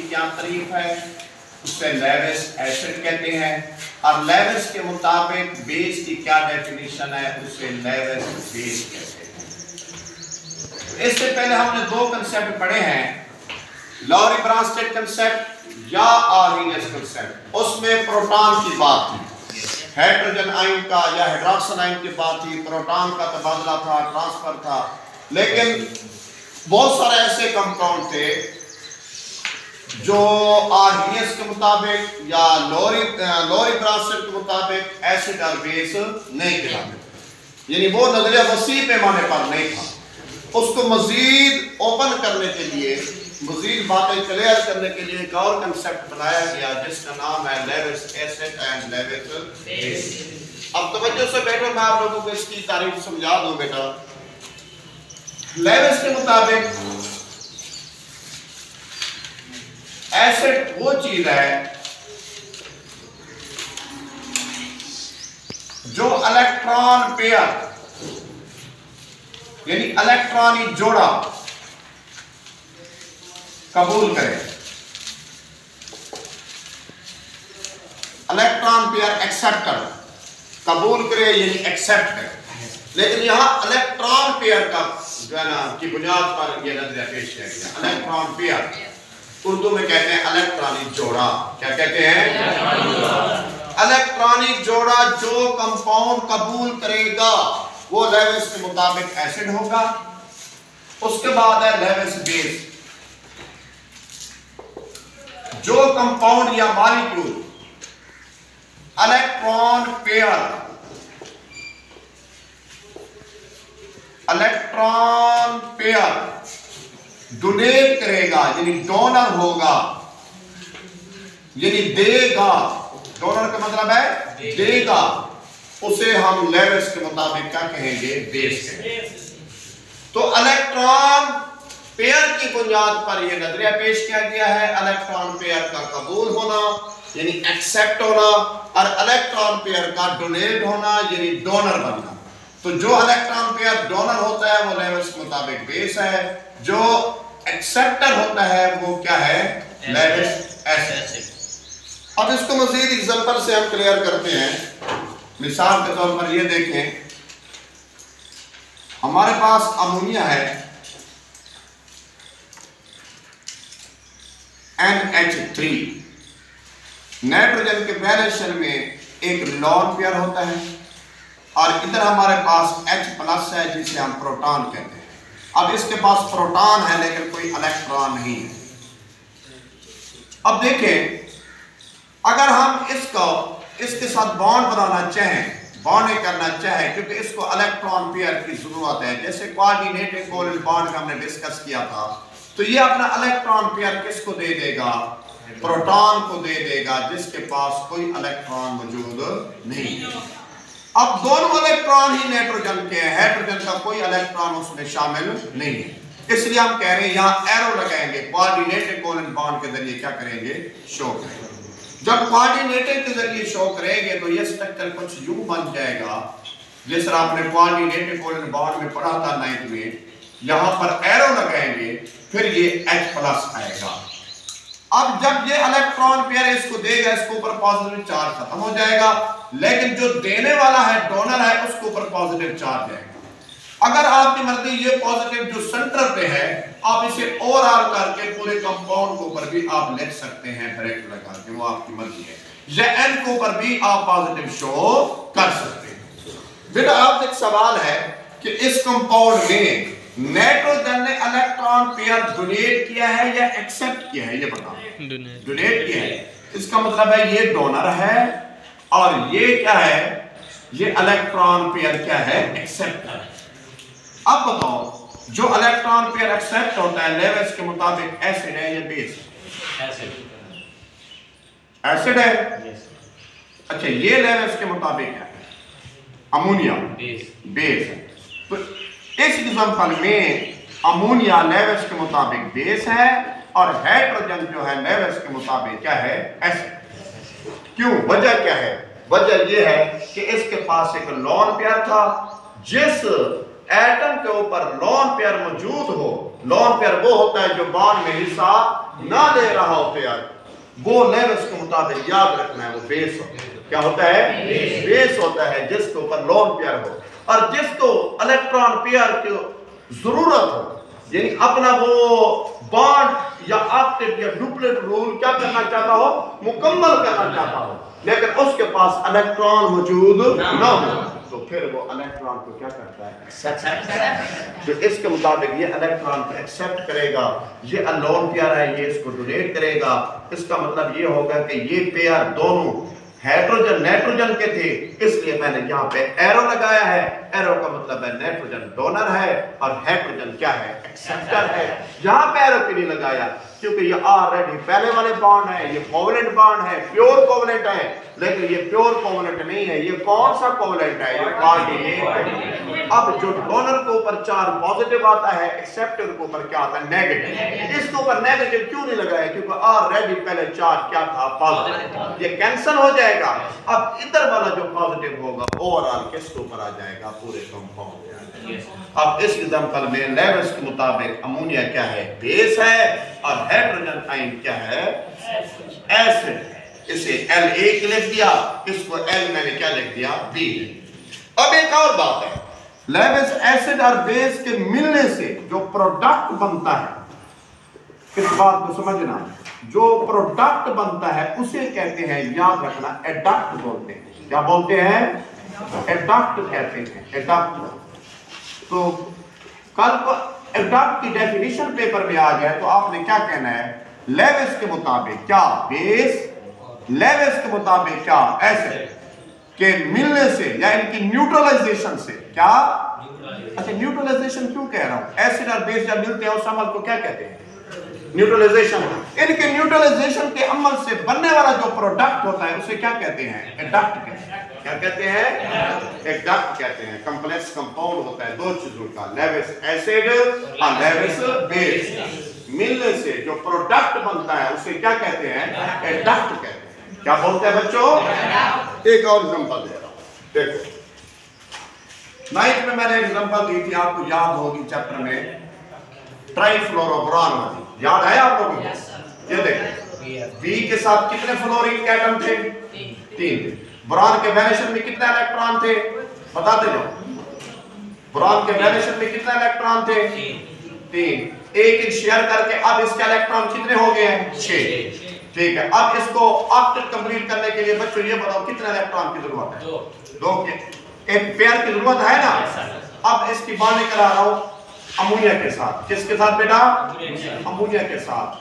की क्या तारीफ है, उसे लेविस एसिड कहते हैं। और लेविस के मुताबिक बेस की क्या डेफिनेशन है, उसे लेविस बेस कहते हैं। इससे पहले हमने दो कंसेप्ट पढ़े हैं, लॉरी ब्रांस्टेड कंसेप्ट या आर्हेनियस कंसेप्ट। उसमें प्रोटॉन की बात थी, हाइड्रोजन आयन का या हाइड्रोक्सिल आयन की बात थी, प्रोटॉन का तबादला था, ट्रांसफर था। लेकिन बहुत सारे ऐसे कंपाउंड थे जो आर्हेनियस के मुताबिक या लॉरी ब्रांस्टेड के मुताबिक एसिड और बेस नहीं कहलाते, यानी वो नजरिया वसी पैमाने पर नहीं था। उसको मजीद ओपन करने के लिए, मजीद बातें क्लियर करने के लिए एक और कंसेप्ट बनाया गया जिसका नाम है Lewis acid and Lewis base. अब तवज्जो से बैठो, मैं आप लोगों को इसकी तारीफ समझा दूं बेटा। लेविस के मुताबिक एसिड वो चीज है जो इलेक्ट्रॉन पेयर यानी इलेक्ट्रॉनिक जोड़ा कबूल करे, इलेक्ट्रॉन पेयर एक्सेप्टर कबूल करे यानी एक्सेप्ट करे। लेकिन यहां इलेक्ट्रॉन पेयर का जो है ना की बुनियाद पर यह नजरिया पेश किया गया। इलेक्ट्रॉन पेयर उर्दू में कहते हैं इलेक्ट्रॉनिक जोड़ा। क्या कहते हैं? इलेक्ट्रॉनिक जोड़ा जो कंपाउंड कबूल करेगा वो लेविस के मुताबिक एसिड होगा। उसके बाद है लेविस बेस, जो कंपाउंड या मॉलिक्यूल इलेक्ट्रॉन पेयर डोनेट करेगा यानी डोनर होगा, यानी देगा। डोनर का मतलब है देगा, उसे हम लेविस के मुताबिक क्या कहेंगे? बेस कहेंगे। तो इलेक्ट्रॉन पेयर की बुनियाद पर यह नजरिया पेश किया गया है, इलेक्ट्रॉन पेयर का कबूल होना यानी एक्सेप्ट होना, और इलेक्ट्रॉन पेयर का डोनेट होना यानी डोनर बनना। तो जो इलेक्ट्रॉन पेयर डोनर होता है वो लेविस के मुताबिक बेस है, जो एक्सेप्टर होता है वो क्या है? Lewis acid. अब इसको मजीद एग्जांपल से हम क्लियर करते हैं। मिसाल के तौर पर ये देखें, हमारे पास अमोनिया है NH3, नाइट्रोजन के पहले शेल में एक लॉन पेयर होता है और इधर हमारे पास H+ है जिसे हम प्रोटॉन कहते हैं। अब इसके पास प्रोटॉन है लेकिन कोई इलेक्ट्रॉन नहीं है। अब देखें, अगर हम इसके साथ बॉन्ड बनाना चाहें, बॉन्ड करना चाहें, क्योंकि इसको इलेक्ट्रॉन पेयर की जरूरत है, जैसे कोऑर्डिनेटेड कोवलेंट बॉन्ड का हमने डिस्कस किया था, तो ये अपना इलेक्ट्रॉन पेयर किसको दे देगा? प्रोटॉन को दे देगा जिसके पास कोई इलेक्ट्रॉन मौजूद नहीं है। अब दोनों इलेक्ट्रॉन ही नाइट्रोजन के हैं, हाइड्रोजन का कोई इलेक्ट्रॉन उसमें शामिल नहीं है। इसलिए हम कह रहे हैं यहां एरो लगाएंगे, कोऑर्डिनेटेड कोवलेंट बॉन्ड के जरिए क्या करेंगे? शो करेंगे। जब कोऑर्डिनेटेड के जरिए शो करेंगे तो ये स्ट्रक्चर कुछ यूं बन जाएगा, जिस तरह आपने कोऑर्डिनेटेड कोवलेंट बॉन्ड में पढ़ा था 9th में। यहां पर एरो लगाएंगे, फिर ये H+ आएगा। अब जब ये इलेक्ट्रॉन पेयर इसको देगा, इसके ऊपर पॉजिटिव चार्ज खत्म हो जाएगा, लेकिन जो देने वाला है, डोनर है, उसके ऊपर पॉजिटिव चार्ज आएगा। अगर आपकी मर्जी ये पॉजिटिव जो सेंटर पे है, आप इसे ओवरऑल करके पूरे कंपाउंड के ऊपर भी आप लिख सकते हैं डायरेक्ट लगा के, वो आपकी मर्जी है। या N के ऊपर भी आप पॉजिटिव शो कर सकते हैं। बेटा आपसे एक सवाल है कि इस कंपाउंड में नाइट्रोजन ने इलेक्ट्रॉन पेयर डोनेट किया है या एक्सेप्ट किया है? ये बताओ। डोनेट किया है, इसका मतलब है ये डोनर है और ये क्या है? ये इलेक्ट्रॉन पेयर क्या है? एक्सेप्टर है। अब बताओ, जो इलेक्ट्रॉन पेयर एक्सेप्ट होता है लेविस के मुताबिक एसिड है या बेस? एसिड है। अच्छा, ये लेविस के मुताबिक है अमोनिया बेस है। तो इस एग्जांपल में अमोनिया लेविस के मुताबिक बेस है और हाइड्रोजन जो है लेविस के मुताबिक क्या है? एसिड। क्यों? वजह क्या है? वजह यह है कि इसके पास एक लॉन पेयर था जिस एटम के ऊपर लोन पेयर मौजूद हो, लोन पेयर वो होता है जो बॉन्ड में हिस्सा ना ले रहा हो पेयर, वो लेविस के मुताबिक याद रखना है, वो बेस होता है। क्या होता है? बेस होता है जिसके ऊपर लोन पेयर हो, और जिसको इलेक्ट्रॉन पेयर की जरूरत हो, यानी अपना वो बॉन्ड या ऑक्टेट या डुप्लेट रूल क्या करना चाहता हो, मुकम्मल करना चाहता हो, लेकिन उसके पास इलेक्ट्रॉन मौजूद ना हो, तो फिर वो इलेक्ट्रॉन को क्या करता है? एक्सेप्ट। तो इसके मुताबिक ये इलेक्ट्रॉन को एक्सेप्ट करेगा, ये अलोन पेयर है, ये इसको डोनेट करेगा। इसका मतलब ये होगा कि ये पेयर दोनों हाइड्रोजन नाइट्रोजन के थे, इसलिए मैंने यहाँ पे एरो लगाया है। एरो का मतलब है नाइट्रोजन डोनर है और हाइड्रोजन क्या है? एक्सेप्टर है। यहाँ पे एरो क्यों नहीं लगाया? क्योंकि ये ऑलरेडी पहले वाले बॉन्ड है, ये कोवेलेंट बॉन्ड है, प्योर कोवेलेंट है, लेकिन ये प्योर कोवेलेंट नहीं है। ये कौन सा कोवेलेंट है? ये कोऑर्डिनेट। अब जो डोनर के ऊपर चार्ज पॉजिटिव आता है, एक्सेप्टर के ऊपर क्या आता है? नेगेटिव। इसके ऊपर नेगेटिव क्यों नहीं लगाया? क्योंकि ऑलरेडी पहले चार्ज क्या था? पॉजिटिव। ये कैंसिल हो जाएगा। अब इधर वाला जो पॉजिटिव होगा ओवरऑल किसके ऊपर आ जाएगा? पूरे कंपाउंड पे आ जाएगा। अब इस एग्जांपल में लेविस के मुताबिक अमोनिया क्या है? बेस है, और हाइड्रोजन आयन क्या है? एसिड। इसे La लिख दिया, इसको L मैंने क्या लिख दिया? B। अब एक और बात है, लेविस एसिड और बेस के मिलने से जो प्रोडक्ट बनता है, इस बात को समझना, जो प्रोडक्ट बनता है उसे कहते हैं, याद रखना, एडक्ट बोलते हैं। क्या बोलते हैं? एडक्ट कहते हैं, एडक्ट। तो कल को एडक्ट की डेफिनेशन पेपर में आ जाए तो आपने क्या कहना है? लेविस के मुताबिक क्या? बेस। लेविस के मुताबिक क्या? एसिड के मिलने से या इनकी न्यूट्रलाइजेशन से। क्या? अच्छा, न्यूट्रलाइजेशन क्यों कह रहा हूं? एसिड और बेस जब मिलते हैं उस अमल को क्या कहते हैं? न्यूट्रलाइजेशन। इनके न्यूट्रलाइजेशन के अमल से बनने वाला जो प्रोडक्ट होता है उसे क्या कहते हैं? एडक्ट कहते हैं। क्या कहते हैं? एडक्ट कहते हैं। कॉम्प्लेक्स कंपाउंड होता है दो चीजों का, लेविस एसिड और लेविस बेस, मिलने से जो प्रोडक्ट बनता है उसे क्या कहते हैं? एडक्ट कहते हैं। क्या बोलते हैं बच्चों? एक और एग्जांपल दे रहा हूं, देखो। नाइट में मैंने एग्जांपल दी थी, आपको याद होगी चैप्टर में, ट्राइफ्लोरोबोरान वाली, याद है आप लोगों को? ये देखो, बी के साथ कितने फ्लोरीन एटम थे? 3 थे। बोरान के वैलेंस में कितने इलेक्ट्रॉन थे? बताते जाओ। बोरान के वैलेंस में कितने इलेक्ट्रॉन थे? 3। एक शेयर करके अब इसके इलेक्ट्रॉन कितने हो गए हैं? 6। ठीक है, अब इसको ऑक्टेट कंप्लीट करने के लिए बच्चों ये बताओ कितने इलेक्ट्रॉन की जरूरत है? 2 के एक पेयर की जरूरत है ना। अब इसकी बॉन्डिंग करा रहा हूं अमोनिया के साथ। किसके साथ बेटा? अमोनिया के साथ।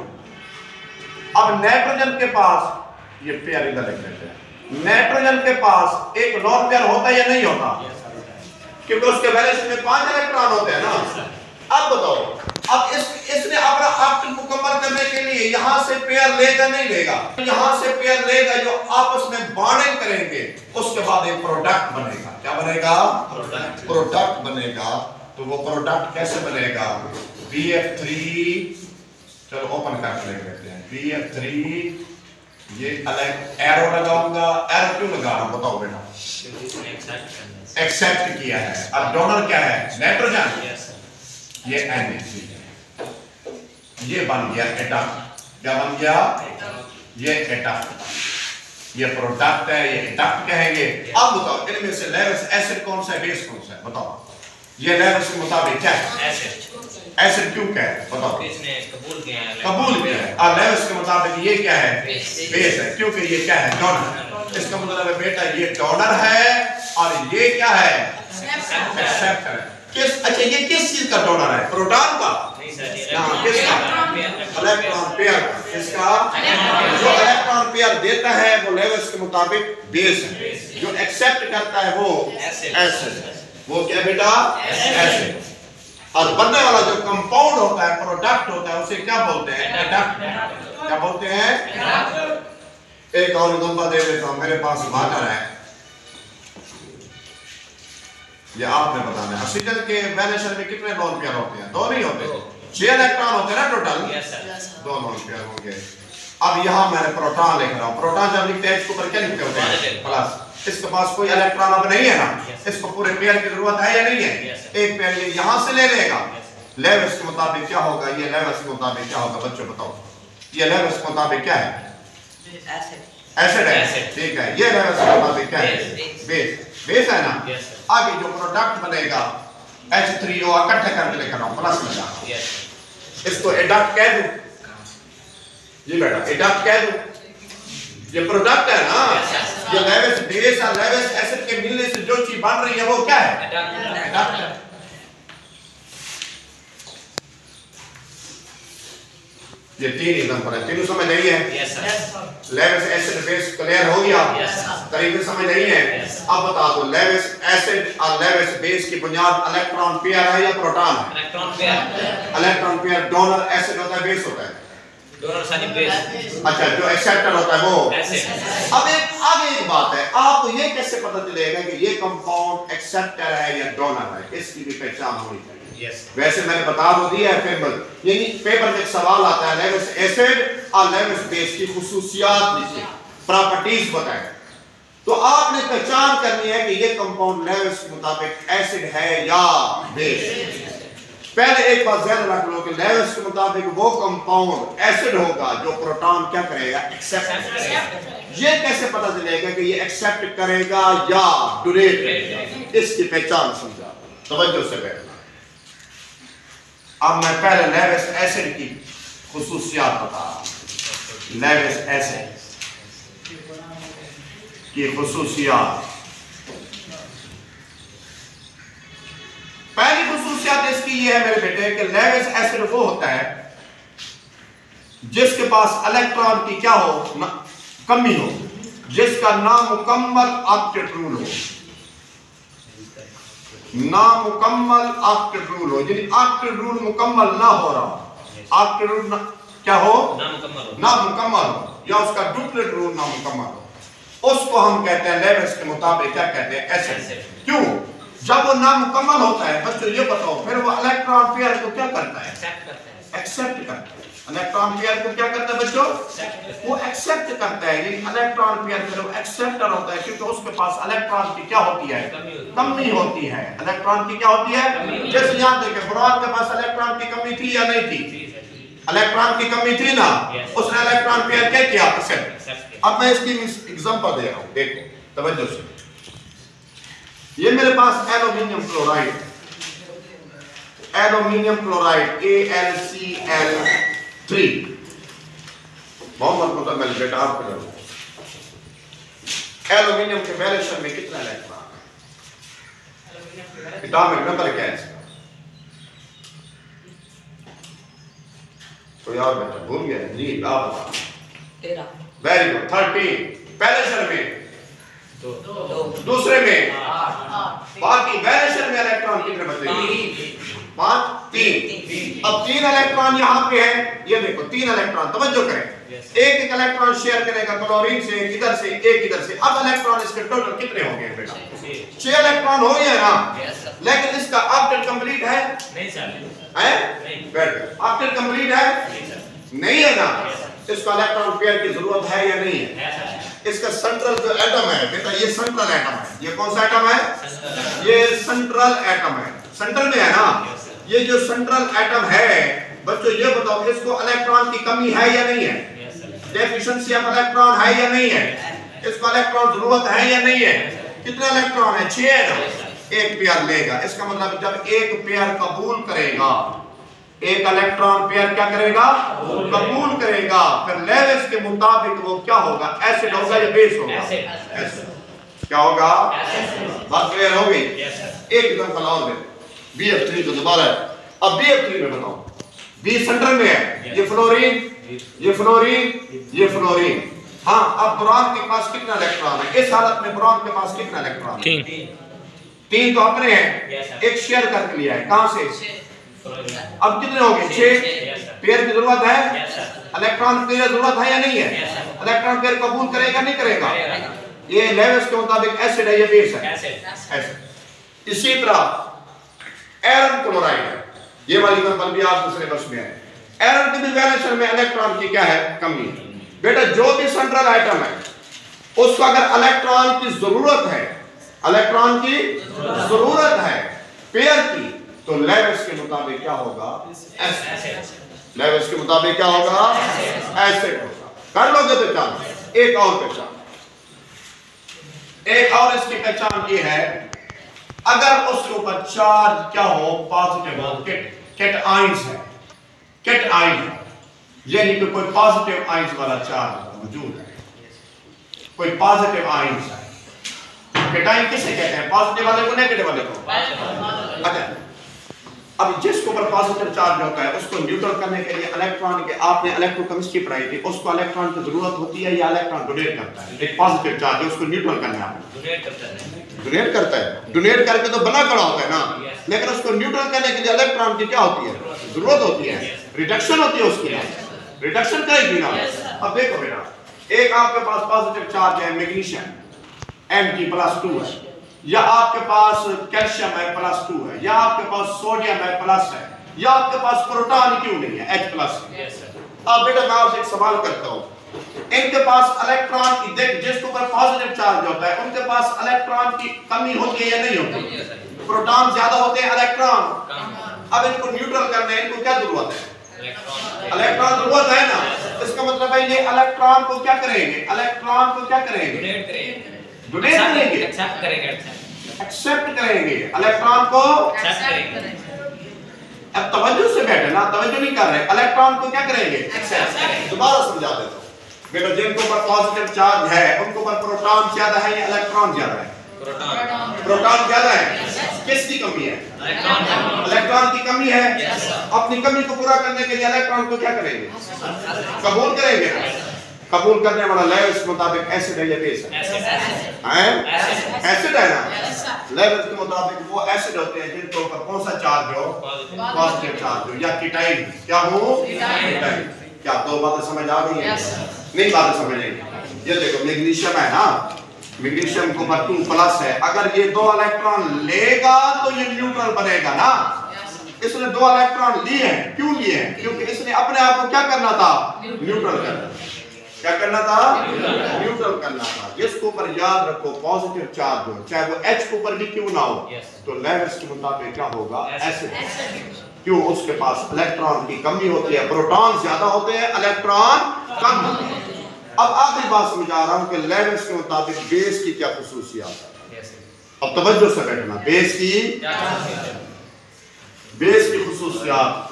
अब नाइट्रोजन के पास, ये पेयर इधर लिख लेते हैं, नाइट्रोजन के पास एक लोन पेयर होता है या नहीं होता? क्योंकि उसके वैलेंस में 5 इलेक्ट्रॉन होते हैं ना। अब बताओ, अब इसने अपना ऑक्टेट मुकम्मल करने के लिए यहां से पेयर लेगा नहीं लेगा? यहां से पेयर लेगा, जो आपस में बॉन्डिंग करेंगे, उसके बाद एक प्रोडक्ट बनेगा। क्या बनेगा? प्रोडक्ट बनेगा। तो वो प्रोडक्ट कैसे बनेगा? BF3, चलो ओपन करके लिख लेते हैं, BF3। ये अलग एरो लगाऊंगा। एरो क्यों लगा रहा हूं बताओ बेटा? एक्सेप्ट किया है। अब डोनर क्या है? नाइट्रोजन। ये Na3 है, ये बन गया एडक्ट। क्या बन गया? ये एडक्ट, ये प्रोडक्ट है, ये एडक्ट कहेंगे। अब बताओ इनमें से लेविस एसिड कौन सा है, बेस कौन सा है? बताओ। ये लेविस के मुताबिक क्या है? एसिड। एसिड क्यों क्या है बताओ? इसने कबूल किया है। कबूल किया है। और लेविस के मुताबिक ये क्या है? बेस है, क्योंकि ये क्या है? डोनर। इसका मतलब है बेटा ये डोनर है और ये क्या है? एक्सेप्टर है। किस, अच्छा ये किस चीज का डोनर है? प्रोटॉन का? किसका? इलेक्ट्रॉन पेयर का। इसका जो इलेक्ट्रॉन पेयर देता है वो लेविस के मुताबिक बेस है, जो एक्सेप्ट करता है वो एसिड। वो क्या बेटा? एसिड। और बनने वाला जो कंपाउंड होता है, प्रोडक्ट होता है, उसे क्या बोलते हैं? एडक्ट। क्या बोलते हैं? एक और एग्जांपल दे देता हूं, मेरे पास वाटर है, ये आपने बताना है। ऑक्सीजन के वैलेंस में कितने लोन पेयर होते हैं? 2 नहीं होते, 6 इलेक्ट्रॉन होते हैं ना टोटल। 2 लोन पेयर होंगे। अब यहां मैंने प्रोटॉन लिख रहा हूं। प्रोटॉन जब लिखते हैं इसके ऊपर क्या लिखते होते हैं? प्लस। इसके पास कोई इलेक्ट्रॉन अब नहीं है ना, इसको पूरे पेयर की जरूरत है या नहीं है? एक पेयर ये यहां से ले लेगा। लेविस के मुताबिक क्या होगा? ये लेविस के मुताबिक क्या होगा बच्चों बताओ? ये लेविस के मुताबिक क्या है? एसिड है, ठीक है। ये लेविस के मुताबिक क्या है? बेस। बेस है ना। आगे जो प्रोडक्ट बनेगा H3O इकट्ठे करके लेकर आओ, प्लस में जाओ। इसको एडक्ट कह दूं, ये बेटा एडक्ट कह दूं, ये प्रोडक्ट है ना। ये लेविस बेस और लेविस एसिड के मिलने से जो चीज बन रही है वो क्या है? एडक्ट है। ये तीन एग्जांपल है, तीनों समझ नहीं है? लेविस एसिड बेस क्लियर हो गया? तरीके समझ नहीं है? अब बता दो लेविस एसिड और लेविस बेस की बुनियाद इलेक्ट्रॉन पेयर है या प्रोटॉन है? Electron pair. Electron pair donor acid होता है, बेस होता है? Donor side base. अच्छा, जो एक्सेप्टर होता है वो एसिड। अब एक आगे एक बात है, आपको ये कैसे पता चलेगा कि ये कंपाउंड एक्सेप्टर है या डोनर है? इसकी भी पहचान होनी चाहिए। वैसे मैंने बता तो दिया है पेपर, यही पेपर में एक सवाल आता है लेविस एसिड और लेविस बेस की खुसूसियात लिखिए, प्रॉपर्टीज बताएं। तो आपने पहचान करनी है कि ये कंपाउंड लेविस के मुताबिक एसिड है या बेस। पहले एक बात ध्यान रख लो कि लेविस के मुताबिक वो कंपाउंड एसिड होगा जो प्रोटॉन क्या करेगा? एक्सेप्ट करेगा। ये कैसे पता चलेगा कि ये एक्सेप्ट करेगा या डोनेट करेगा? इसकी पहचान समझा, तवज्जो से बैठना। अब मैं पहले लेविस एसिड की खुसूसियात बता रहा हूं। लेविस एसिड की खुसूसियात, पहली खुसूसियात इसकी ये है मेरे बेटे कि लेविस एसिड वो होता है जिसके पास इलेक्ट्रॉन की क्या हो? कमी हो, जिसका नामुकम्मल ऑक्टेट रूल हो। नामुकम्मल ऑक्टेट रूल हो, यानी ऑक्टेट रूल मुकम्मल ना हो रहा, ऑक्टेट रूल क्या हो? नामुकम्मल हो, या उसका डुप्लीकेट रूल नामुकम्मल हो, उसको हम कहते हैं लेविस के मुताबिक क्या कहते हैं? एसिड। क्यों? जब वो नामुकम्मल होता है बच्चों ये बताओ, फिर वो इलेक्ट्रॉन पेयर को क्या करता है? एक्सेप्ट करता है। इलेक्ट्रॉन पेयर को क्या करता है बच्चों? वो एक्सेप्ट करता है। यानी इलेक्ट्रॉन पेयर फिर वो एक्सेप्टर होता है क्योंकि उसके पास इलेक्ट्रॉन की क्या होती है? कमी होती है। इलेक्ट्रॉन की क्या होती है? जैसे यहाँ देखें बोरॉन के पास इलेक्ट्रॉन की कमी थी या नहीं थी? इलेक्ट्रॉन की कमी थी ना, उसने इलेक्ट्रॉन पेयर क्या किया? एक्सेप्ट। अब मैं इसकी एग्जांपल दे रहा हूँ, देखो तवज्जो से। ये मेरे पास aluminium chloride, aluminium chloride AlCl3। Mohammad Mutammil बेटा आप करो, एल्यूमिनियम के वैलेंस में कितना इलेक्ट्रॉन है? एटॉमिक नंबर क्या है इसका? तो यार बेटा भूल गया जी, आप बताओ। 13। Very good. 13। पहले शर में 2, दूसरे में 8। बाकी वैलेंस में इलेक्ट्रॉन कितने बचेंगे? 5, 3। अब 3 इलेक्ट्रॉन यहाँ पे है, ये देखो 3 इलेक्ट्रॉन, तवज्जो करें। एक एक इलेक्ट्रॉन शेयर करेगा क्लोरीन से, इधर से एक, इधर से। अब इलेक्ट्रॉन इसके टोटल कितने हो गए बेटा? 6 इलेक्ट्रॉन हो गए ना। लेकिन इसका ऑक्टेट कंप्लीट है? नहीं सर। है? नहीं। ऑक्टेट कंप्लीट है? नहीं है ना। इसका इलेक्ट्रॉन पेयर की जरूरत है या नहीं है? इसका सेंट्रल जो एटम है बेटा, ये सेंट्रल एटम है। ये कौन सा एटम है? ये सेंट्रल एटम है, सेंट्रल में है ना। ये जो सेंट्रल एटम है बच्चों ये बताओ इसको इलेक्ट्रॉन की कमी है या नहीं है? डेफिशिएंसी ऑफ इलेक्ट्रॉन है या नहीं है? इसको इलेक्ट्रॉन जरूरत है या नहीं है? कितने इलेक्ट्रॉन है? 6 है ना। एक पेयर लेगा, इसका मतलब जब एक पेयर कबूल करेगा, एक इलेक्ट्रॉन पेयर क्या करेगा? कबूल करेगा, फिर लेविस के मुताबिक वो क्या होगा? एसिड होगा या बेस होगा? एसिड। क्या होगा? बात क्लियर हो गई? एक एग्जांपल और दे, BF3 तो दोबारा है। अब BF3 में बताओ, B सेंटर में है, ये फ्लोरीन, ये फ्लोरीन, ये फ्लोरीन। हाँ, अब बोरॉन के पास कितना इलेक्ट्रॉन है? इस हालत में बोरॉन के पास कितना इलेक्ट्रॉन है? 3 तो अपने हैं, एक शेयर करके लिया है, कहां से? अब कितने हो गए? 6। पेयर की जरूरत है? इलेक्ट्रॉन पेयर जरूरत है या नहीं है? इलेक्ट्रॉन पेयर कबूल करेगा नहीं करेगा? ये लेविस के मुताबिक एसिड है या बेस है? एसिड। इसी तरह आयरन क्लोराइड है, ये वाली एग्जांपल भी आपके सिलेबस में है। आयरन की भी वैलेंस में इलेक्ट्रॉन की क्या है? कमी है। बेटा जो भी सेंट्रल एटम है, उसको अगर इलेक्ट्रॉन की जरूरत है, इलेक्ट्रॉन की जरूरत है पेयर की, तो लेविस के मुताबिक क्या होगा? एसिड। लेविस के मुताबिक क्या होगा? एसिड होगा। कर लोगे पहचान? एक और पहचान, एक और इसकी पहचान ये है, अगर उसके ऊपर चार्ज क्या हो? पॉजिटिव हो, केट आयंस है, केट आयन है, यानी कि कोई पॉजिटिव आयंस वाला चार्ज मौजूद है, कोई पॉजिटिव आयंस है। केटाइन किसे कहते हैं? पॉजिटिव वाले को, नेगेटिव वाले को। अच्छा, अब जिसके ऊपर पॉजिटिव चार्ज होता है उसको न्यूट्रल करने के लिए इलेक्ट्रॉन के, आपने इलेक्ट्रोकेमिस्ट्री पढ़ाई थी, उसको इलेक्ट्रॉन की जरूरत होती है या इलेक्ट्रॉन डोनेट करता है? एक पॉजिटिव चार्ज है, उसको न्यूट्रल करना है, डोनेट करता है। डोनेट करके तो बना खड़ा होता है ना, लेकिन उसको न्यूट्रल करने के लिए इलेक्ट्रॉन की क्या होती है? जरूरत होती है, रिडक्शन होती है उसके लिए, रिडक्शन करेगी ना। अब देखो बेटा, एक आपके पास पॉजिटिव चार्ज है मैग्नीशियम Mg+2 है, या आपके पास कैल्शियम है +2 है, या आपके पास सोडियम है प्लस है, या आपके पास प्रोटॉन क्यों नहीं है H+। अब बेटा मैं आपसे एक सवाल करता हूं, इनके पास इलेक्ट्रॉन की, देख जिसके ऊपर पॉजिटिव चार्ज होता है उनके पास इलेक्ट्रॉन की कमी होती है या नहीं होती? प्रोटॉन ज्यादा होते हैं, इलेक्ट्रॉन। अब इनको न्यूट्रल करना है, इनको क्या जरूरत है? इलेक्ट्रॉन जरूरत है ना। इसका मतलब है ये इलेक्ट्रॉन को क्या करेंगे? इलेक्ट्रॉन को क्या करेंगे? डोनेट करेंगे, एक्सेप्ट करेंगे, इलेक्ट्रॉन को एक्सेप्ट करेंगे। अब तवज्जो से बैठे ना, तवज्जो नहीं कर रहे, इलेक्ट्रॉन को क्या करेंगे? एक्सेप्ट करेंगे। दोबारा समझा देता हूं बेटा, जिनके ऊपर पॉजिटिव चार्ज है उनके ऊपर प्रोटॉन ज्यादा है या इलेक्ट्रॉन ज्यादा है? प्रोटॉन ज्यादा है। किसकी कमी है? इलेक्ट्रॉन की कमी है। अपनी कमी को पूरा करने के लिए इलेक्ट्रॉन को क्या करेंगे? कबूल करेंगे। कबूल करने वाला लेविस के मुताबिक एसिड है या बेस है? एसिड है ना। लेविस के मुताबिक वो एसिड होते हैं जिनके ऊपर कौन सा चार्ज हो? पॉजिटिव चार्ज हो, या कीटाइन। क्या हो? कीटाइन। क्या दो बातें समझ आ गई हैं? नहीं बातें समझ नहीं। ये देखो मैग्नीशियम है ना, मैग्नीशियम के ऊपर 2+ है, अगर ये 2 इलेक्ट्रॉन लेगा तो ये न्यूट्रल बनेगा ना। इसने 2 इलेक्ट्रॉन लिए हैं, क्यों लिए हैं? क्योंकि इसने अपने आप को क्या करना था? न्यूट्रल करना। क्या करना था? न्यूट्रल करना था। जिसके ऊपर याद रखो पॉजिटिव चार्ज हो, चाहे वो H के ऊपर भी क्यों ना हो, तो लेविस के मुताबिक क्या होगा? एसिड। क्यों? उसके पास इलेक्ट्रॉन की कमी होती है, प्रोटॉन ज्यादा होते हैं, इलेक्ट्रॉन कम होते हैं। अब आखिरी बात समझा रहा हूं कि लेविस के मुताबिक बेस की क्या खुसूसियात है। अब तवज्जो से बैठना, बेस की खुसूसियात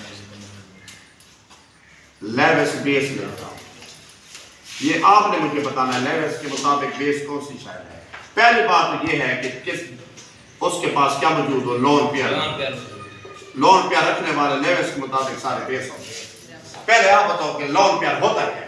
लेविस बेस लेता हूं, ये आपने मुझे बताना है लेविस के मुताबिक बेस कौन सी शायद है। पहली बात ये है कि किस उसके पास क्या मौजूद हो? Lone pair. लोन पेयर रखने वाले लेविस के मुताबिक सारे बेस होते हैं। पहले आप बताओ कि लोन पेयर होता है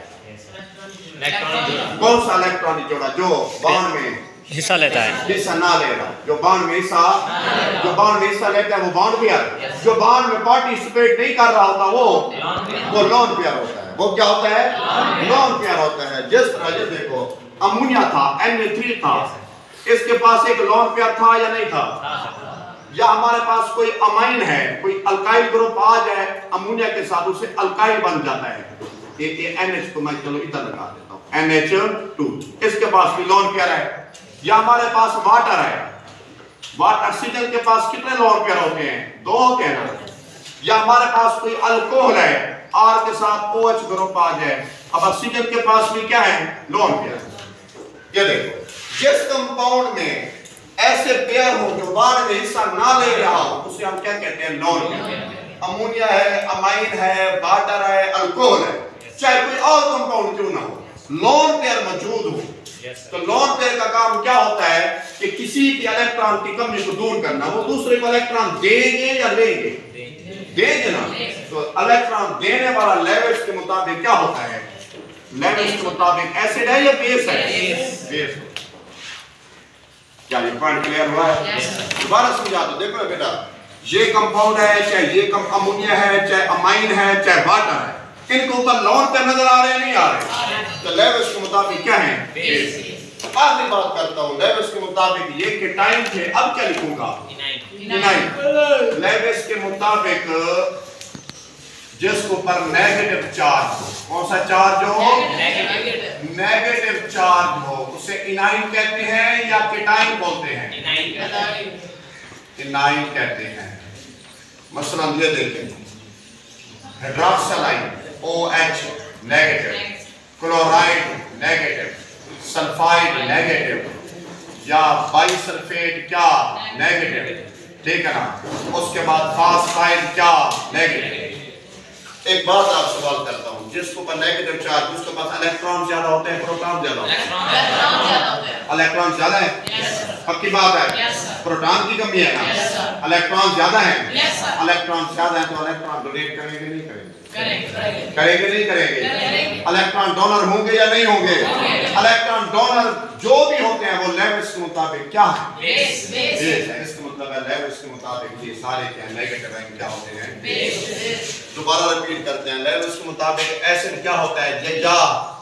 कौन सा? इलेक्ट्रॉनिक जोड़ा जो बॉन्ड में हिस्सा लेता है, हिस्सा ना ले रहा, जो बॉन्ड में हिस्सा लेता है वो बॉन्ड पेयर। जो बॉन्ड में पार्टिसिपेट नहीं कर रहा होता वो लोन पेयर होता है। वो क्या होता है? लोन पेयर होता है। जिस तरह ये देखो अमोनिया था, Na3 था, इसके पास एक लोन पेयर था या नहीं था? या हमारे पास कोई अमाइन है, कोई अल्काइल ग्रुप आ जाए अमोनिया के साथ, उससे अल्काइल बन जाता है। ये NH को मैं चलो इधर लगा देता हूं, NH2, इसके पास भी लोन पेयर है। या हमारे पास वाटर है, वाटर ऑक्सीजन के पास कितने लोन पेयर होते हैं? 2 होते हैं ना। या हमारे पास कोई अल्कोहल है, R के साथ OH ग्रुप आ जाए, अब ऑक्सीजन के पास भी क्या है? Lone pair. ये देखो जिस कंपाउंड में ऐसे पेयर हो जो बॉन्ड में हिस्सा ना ले रहा हो उसे हम क्या कहते हैं? Lone pair. अमोनिया है, अमाइन है, वाटर है, अल्कोहल है, चाहे कोई और कंपाउंड क्यों ना हो, लोन पेयर मौजूद हो। तो लोन पेयर का काम क्या होता है कि किसी की इलेक्ट्रॉन की कमी को दूर करना। वो दूसरे को इलेक्ट्रॉन देंगे या लेंगे? देंगे ना। तो इलेक्ट्रॉन देने वाला लेविस के मुताबिक क्या होता है? लेविस के मुताबिक एसिड है या बेस है? बेस। क्या ये पॉइंट क्लियर हुआ है? दोबारा समझा दो। देखो बेटा, ये कंपाउंड है, चाहे ये अमोनिया है, चाहे अमाइन है, चाहे वाटर है, इनके ऊपर लोन पेयर नजर आ रहे हैं नहीं आ रहे? तो लेविस के मुताबिक क्या है? बेस। आखिरी बात करता हूं, लेविस के मुताबिक ये कीटाइन थे, अब क्या लिखूंगा? इनाइन। लेविस के मुताबिक जिसके ऊपर नेगेटिव चार्ज हो। कौन सा चार्ज हो? नेगेटिव चार्ज हो, उसे इनाइन कहते हैं या केटाइन बोलते हैं? इनाइन कहते हैं। मसलन ये देखें, hydroxyl ion OH negative, chloride negative, sulphide negative, या बाइसल्फेट क्या नेगेटिव, ठीक है ना। उसके बाद फास्फाइड क्या नेगेटिव। एक बात आप सवाल करता हूं, जिसके ऊपर नेगेटिव चार्ज, उसके पास इलेक्ट्रॉन ज्यादा होते हैं, प्रोटॉन ज्यादा होते हैं? इलेक्ट्रॉन ज्यादा है, पक्की बात है। प्रोटॉन की कमी है ना, इलेक्ट्रॉन ज्यादा है। इलेक्ट्रॉन ज्यादा है तो इलेक्ट्रॉन डोनेट करेंगे नहीं करेंगे? करेंगे नहीं करेंगे? इलेक्ट्रॉन डोनर होंगे या नहीं होंगे? इलेक्ट्रॉन डोनर जो भी होते हैं वो लेविस के मुताबिक क्या है? बेस है। इसका मतलब है लेविस के मुताबिक ये सारे क्या नेगेटिव आयन क्या होते हैं? दोबारा रिपीट करते हैं, लेविस के मुताबिक एसिड क्या होता है? या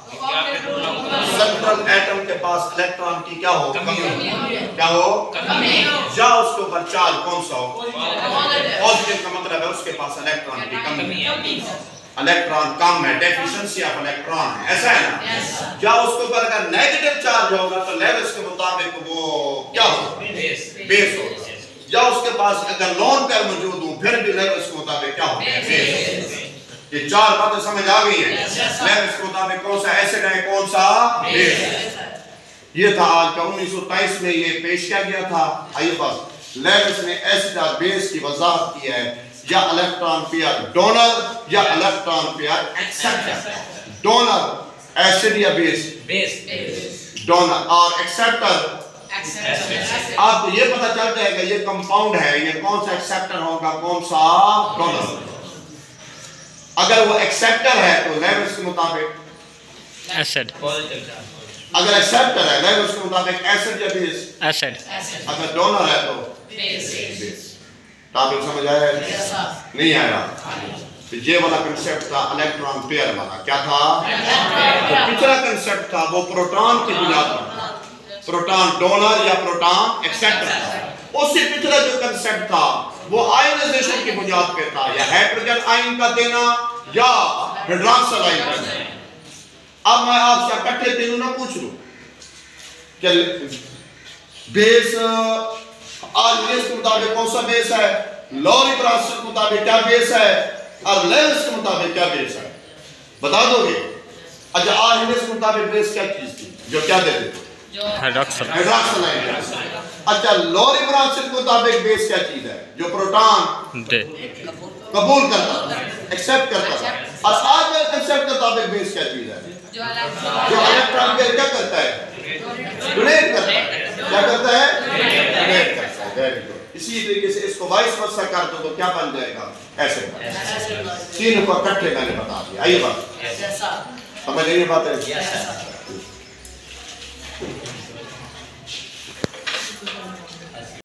सेंट्रल एटम के पास इलेक्ट्रॉन की क्या हो? कमी हो। क्या हो? कमी। या उसके ऊपर चार्ज कौन सा हो? पॉजिटिव का मतलब है उसके पास इलेक्ट्रॉन की कमी है, इलेक्ट्रॉन कम है, डेफिशिएंसी ऑफ इलेक्ट्रॉन है, ऐसा है ना। या उसके ऊपर अगर नेगेटिव चार्ज होगा तो लेविस के मुताबिक वो क्या हो? बेस होगा। या उसके पास अगर लोन पेयर मौजूद हो फिर भी लेविस के मुताबिक क्या हो? बेस। ये चार बातें समझ आ गई है। लेविस के मुताबिक कौन सा एसिड है, कौन सा बेस। ये था आज का 1923 में ये पेश किया गया था। आइए बस लेविस ने एसिड और बेस की वजाहत की है, या इलेक्ट्रॉन पेयर डोनर या electron pair acceptor. Donor acid या बेस? डोनर। और एक्सेप्टर आपको ये पता चल जाएगा ये कंपाउंड है, ये कौन सा एक्सेप्टर होगा, कौन सा डोनर। अगर वो एक्सेप्टर है तो लेविस के मुताबिक एसिड। अगर एक्सेप्टर है लेविस के मुताबिक एसिड या बेस? एसिड। अगर डोनर है तो बेस। टॉपिक समझ आया? नहीं आया? तो ये वाला कंसेप्ट था इलेक्ट्रॉन पेयर वाला, क्या था? तो पिछला कंसेप्ट था वो प्रोटॉन की बुनियाद पर, प्रोटॉन डोनर या प्रोटॉन एक्सेप्टर था। उससे पिछला जो कंसेप्ट था वो आयनाइजेशन की बुनियाद पे था, या हाइड्रोजन आयन का देना या हाइड्रोक्सिल आयन का देना। अब मैं आपसे इकट्ठे तीनों ना पूछ लूं कि बेस आर्गेनिस के मुताबिक कौन सा बेस है, लॉरी ब्रांच के मुताबिक क्या बेस है, और लेविस के मुताबिक क्या बेस है, बता दोगे? अच्छा आर्गेनिस के मुताबिक बेस क्या चीज थी जो क्या देते थे? Hydroxyl ion. अच्छा लॉरी ब्रांच के मुताबिक बेस क्या चीज है जो प्रोटॉन कबूल करता था, एक्सेप्ट करता था। और आज के कंसेप्ट के मुताबिक बेस क्या चीज है जो इलेक्ट्रॉन पेयर क्या करता है? डोनेट करता है। क्या करता है? डोनेट करता है। Very good. इसी तरीके से इसको वाइस वर्सा कर दो तो क्या बन जाएगा? ऐसे तीनों को इकट्ठे मैंने बता दिया। आइए बात समझ रही बात है।